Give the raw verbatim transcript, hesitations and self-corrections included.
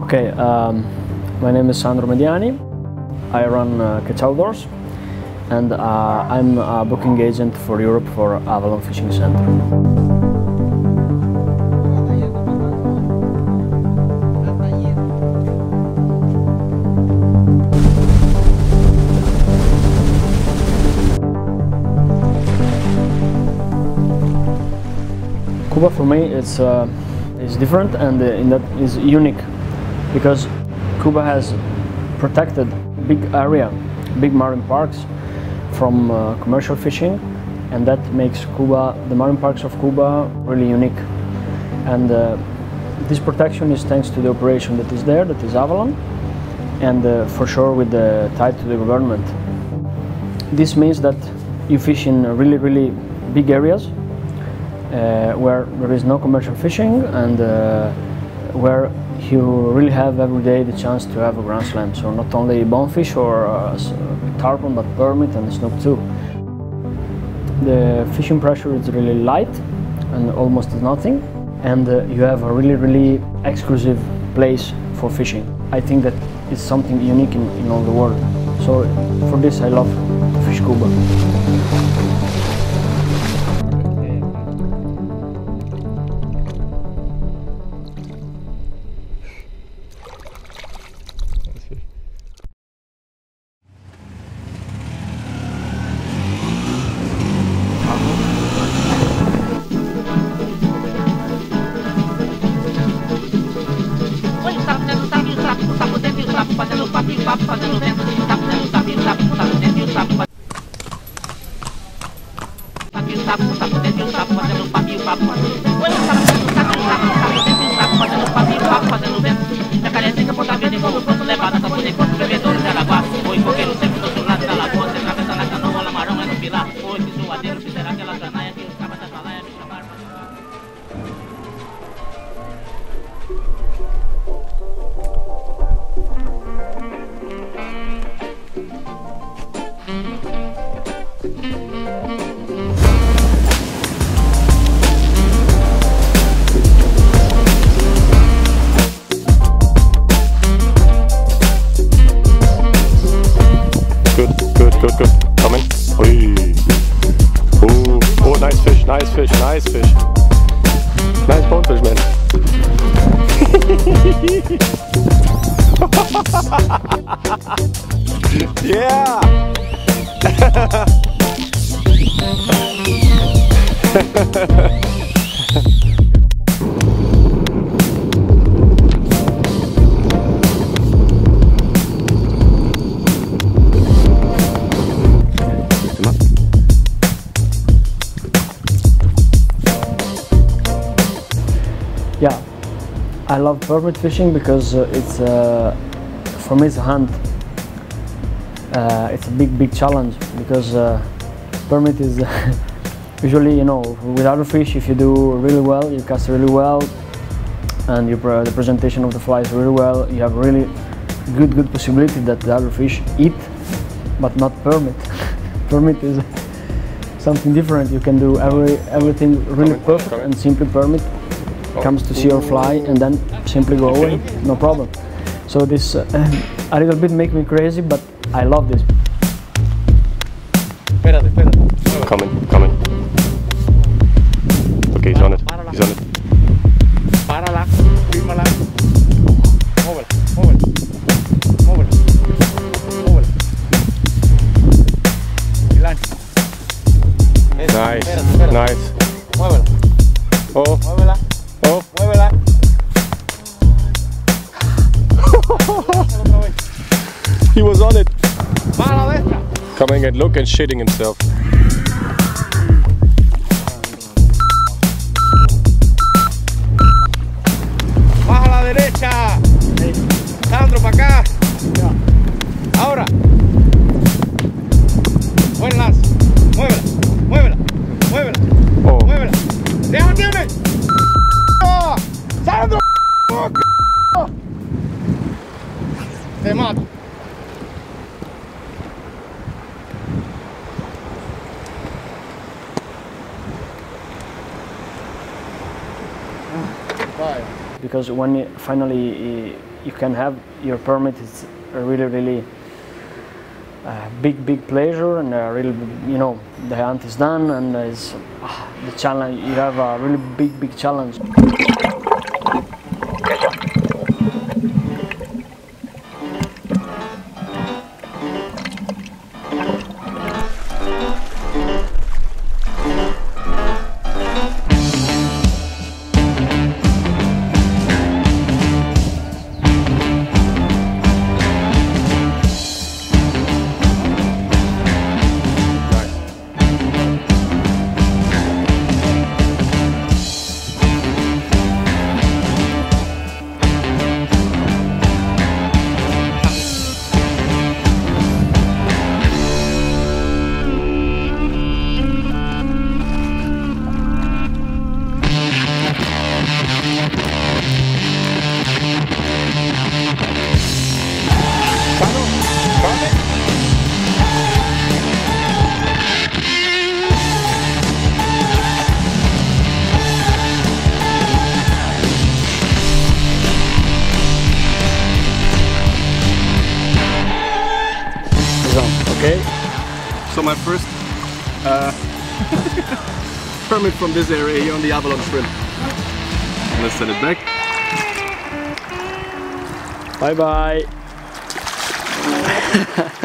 Okay, um, my name is Sandro Mediani. I run uh, Catch Outdoors, and uh, I'm a booking agent for Europe for Avalon Fishing Center. Cuba for me is uh, is different, and uh, in that is unique, because Cuba has protected big area, big marine parks from uh, commercial fishing, and that makes Cuba, the marine parks of Cuba, really unique. And uh, this protection is thanks to the operation that is there, that is Avalon, and uh, for sure with the tie to the government. This means that you fish in really, really big areas, Uh, where there is no commercial fishing, and uh, where you really have every day the chance to have a grand slam. So not only bonefish or uh, tarpon, but permit and snook too. The fishing pressure is really light and almost nothing, and uh, you have a really, really exclusive place for fishing. I think that is something unique in, in all the world. So for this I love to fish Cuba. Good, good. Coming. Oi. Oh, oh, nice fish, nice fish, nice fish. Nice bonefish, man. Yeah. Yeah, I love permit fishing because uh, it's, uh, for me it's a hunt. Uh, it's a big, big challenge, because uh, permit is usually, you know, with other fish, if you do really well, you cast really well, and you pre the presentation of the flies really well, you have really good, good possibility that the other fish eat, but not permit. Permit is something different. You can do every everything really perfect, and simply permit comes to see your fly and then simply go away, no problem. So this uh, a little bit make me crazy, but I love this. Espérate, espérate. Coming, coming. Okay, he's on it. He's on it. Párala, fírmala. Móvela, móvela. Móvela. Móvela. Y lancha. Nice, Espérate, espérate. nice. Muévela. Oh, Muévela. oh. Muévela. He was on it. Bájala de esta. Coming and look and shitting himself. Baja a la derecha. Sandro, para acá. Ahora. Buen lance. Muévela. Muévela. Muévela. Oh. Muévela. ¡Ya tiene! ¡Sandro! Te mato. Because when you finally you can have your permit. It's a really, really uh, big, big pleasure, and uh, really, you know, the hunt is done, and it's uh, the challenge. You have a really big, big challenge. Okay, so my first uh, permit from this area here on the Avalon shrimp. Let's send it back. Bye bye.